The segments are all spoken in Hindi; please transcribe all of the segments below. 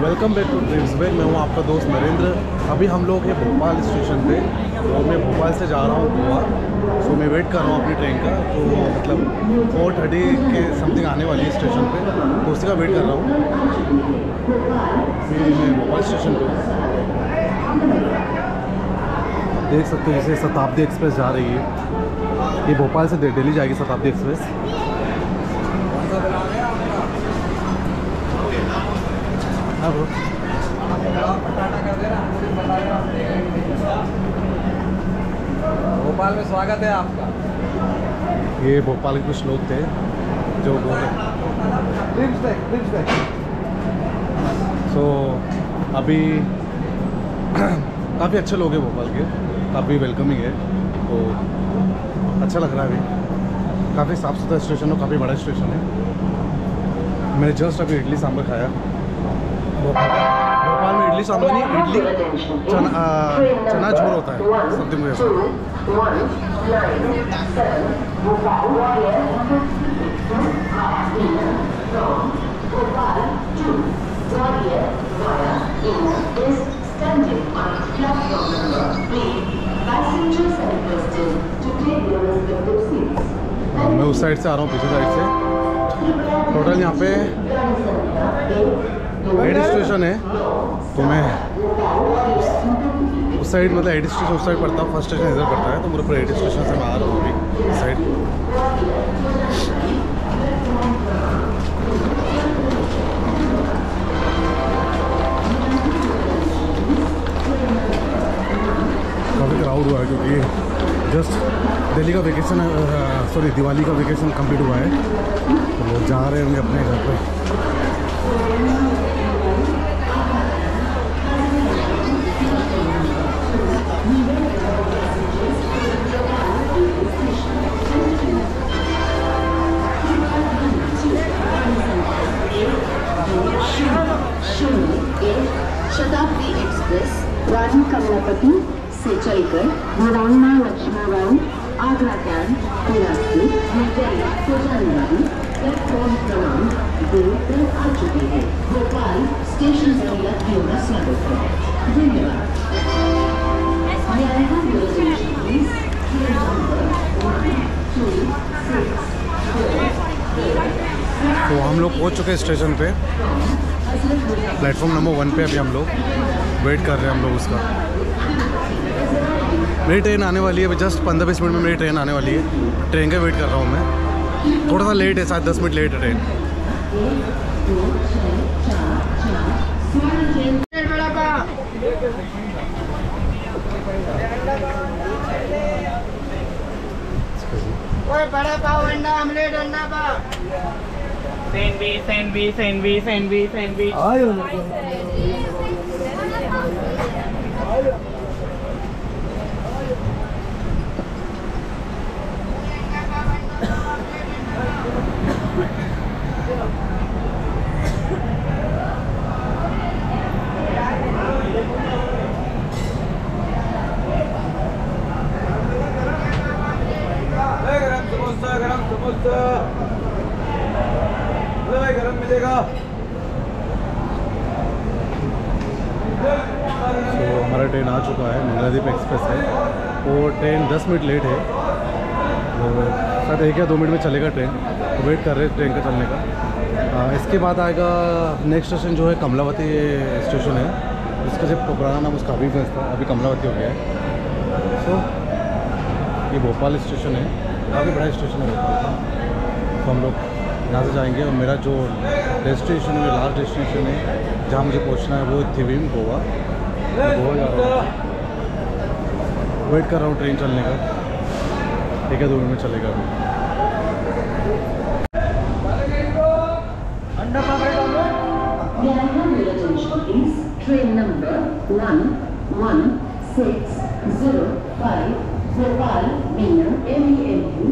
Welcome back to ड्रीम्सवेग। मैं हूँ आपका दोस्त नरेंद्र। अभी हम लोग हैं भोपाल स्टेशन पे और मैं भोपाल से जा रहा हूँ गोवा। सो मैं वेट कर रहा हूँ अपनी ट्रेन का, तो मतलब 4:30 के समथिंग आने वाली है स्टेशन पे, तो उसी का वेट कर रहा हूँ। फिर मैं भोपाल स्टेशन पे देख सकते हो जैसे शताब्दी एक्सप्रेस जा रही है। ये भोपाल से दिल्ली जाएगी शताब्दी एक्सप्रेस। हाँ ब्रो, भोपाल में स्वागत है आपका। ये भोपाल के कुछ लोग थे जो बोले। सो अभी काफ़ी अच्छे लोग हैं भोपाल के, काफ़ी वेलकमिंग है, तो अच्छा लग रहा है। अभी काफ़ी साफ़ सुथरा स्टेशन है, काफ़ी बड़ा स्टेशन है। मैंने जस्ट अभी इडली सांभर खाया। भोपाल में इडली सांभर नहीं, इडली चना झोर होता है, समथिंग ऐसा। मैं उस साइड से आ रहा हूँ, पीछे साइड से। टोटल यहाँ पे 8 स्टेशन है, तो मैं उस साइड मतलब 8 स्टेशन उस साइड पड़ता हूँ, फर्स्ट स्टेशन इधर पड़ता है, तो मेरे पूरे 8 स्टेशन से मैं आ रहा हूँ अभी इस साइड। काफ़ी क्राउड हुआ है क्योंकि जस्ट दिल्ली का वेकेशन सॉरी दिवाली का वेकेशन कंप्लीट हुआ है, तो लोग जा रहे होंगे अपने घर पे। शताब्दी एक्सप्रेस रानी कमलापति से चलकर मोराना लक्ष्मीबाई आगरा कैंट बिलासपुर दिल्ली को जाने वाली प्लेटफॉर्म क्रमांक 2 पर आ चुकी है। भोपाल स्टेशन से यात्रियों का स्वागत है। धन्यवाद। तो हम लोग पहुँच चुके हैं स्टेशन पे, प्लेटफॉर्म नंबर 1 पे। अभी हम लोग वेट कर रहे हैं, हम लोग उसका। मेरी ट्रेन आने वाली है, जस्ट 15-20 मिनट में मेरी ट्रेन आने वाली है। ट्रेन का वेट कर रहा हूँ मैं, थोड़ा सा लेट है, शायद 10 मिनट लेट है ट्रेन। बड़ा पाव अंडा आमलेट अंडा पाव सैंडविच गरम मिलेगा। तो हमारा ट्रेन आ चुका है, मंगलादीप एक्सप्रेस है। वो ट्रेन 10 मिनट लेट है, और शायद 1 या 2 मिनट में चलेगा ट्रेन, तो वेट कर रहे हैं ट्रेन का चलने का। इसके बाद आएगा नेक्स्ट स्टेशन जो है कमलावती स्टेशन है, उसका जब पुराना नाम उसका हबीबगंज था, अभी कमलावती हो गया है। सो ये भोपाल स्टेशन है, काफ़ी बड़ा स्टेशन है भोपाल का। तो हम लोग यहाँ से जाएंगे, और मेरा जो डेस्टिनेशन है, लास्ट डेस्टिनेशन है जहाँ मुझे पहुँचना है, वो थिविम गोवा। गोवा जा रहा हूँ, वेट कर रहा हूँ ट्रेन चलने का। 1 या 2 मिनट में चलेगा अभी। ट्रेन नंबर 1165 भोपाल मीना MEMU।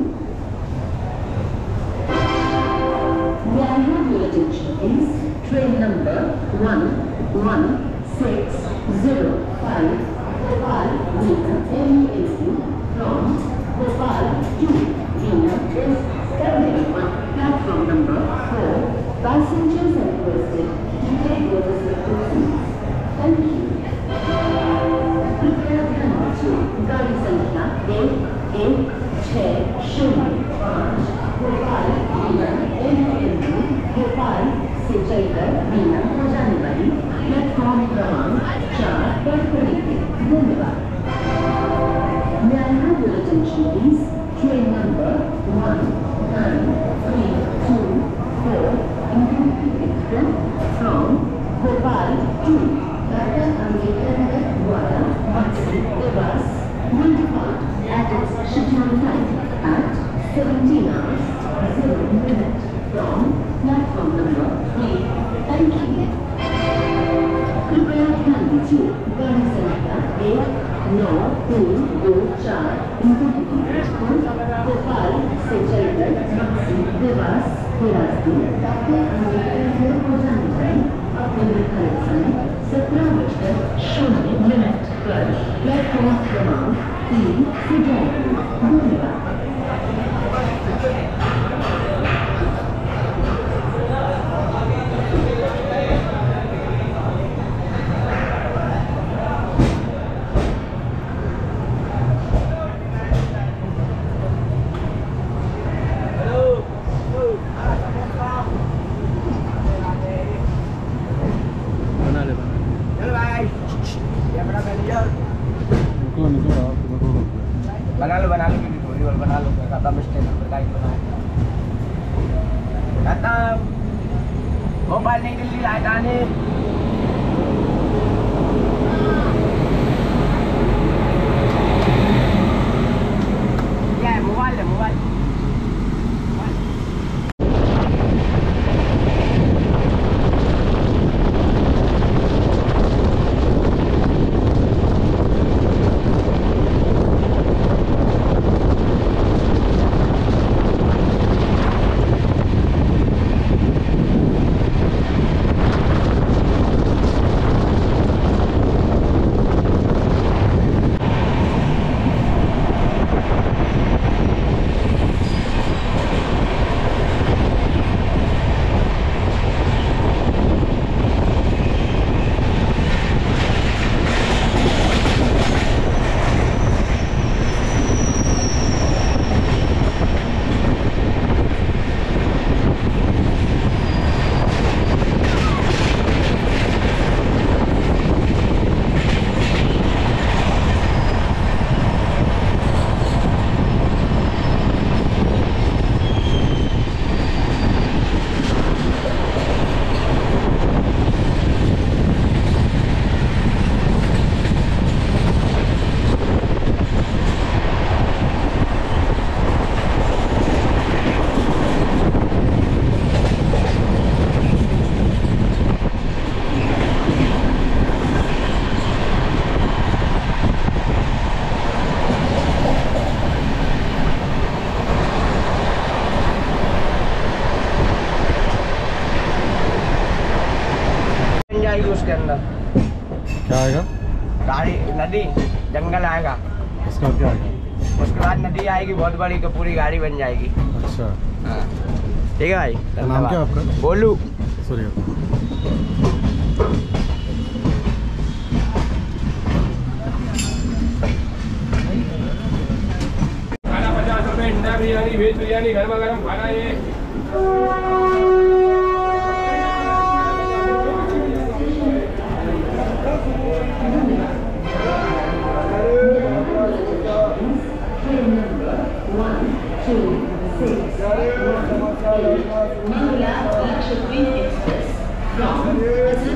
May I have your attention please? Train number 11605 Bhopal Meena MEMU from Bhopal to Meena is standing on platform number 4. Passengers are requested to take your Thank you. कृपया ध्यान दीजिए, गाड़ी संख्या 116005 भोपाल भोपाल से चलकर बीना हो जाने वाली प्लेटफॉर्म क्रमांक 4 पर खड़ी। धन्यवाद। May I have your attention please? Train number 19324 Intercity Express from Bhopal to Tata Ambedkar Nagar Gwada Mansingh Dewas will depart at its scheduled time at 17 hours 0 minutes from platform number 3. Thank you. कृपया ध्यान दीजिए, गाड़ी संख्या 1924 इंटरसिटी एक्सप्रेस भोपाल से चलकर मानसिंह देवास के रास्ते टाटा अम्बेडकर नगर को जाने वाली अपने निर्धारित समय 17:00 पर प्लेटफॉर्म क्रमांक 3 से जाएगी। धन्यवाद। बना लो क्योंकि थोड़ी और बना लो। कहता मिस्टेक बताइए कहता भोपाल नहीं दिल्ली राजधानी। क्या है? मोबाइल है मोबाइल। उसके अंदर क्या आएगा? गाड़ी नदी जंगल आएगा। उसके बाद क्या आएगा? उसके बाद नदी आएगी बहुत बड़ी, तो पूरी गाड़ी बन जाएगी। अच्छा हाँ ठीक है भाई। नाम क्या आपका? बोलू। सॉरी खाना 50 रुपए, अंडा बिरयानी, वेज बिरयानी, गर्मा गर्म खाना ये। Mangala Lakshadweep Express from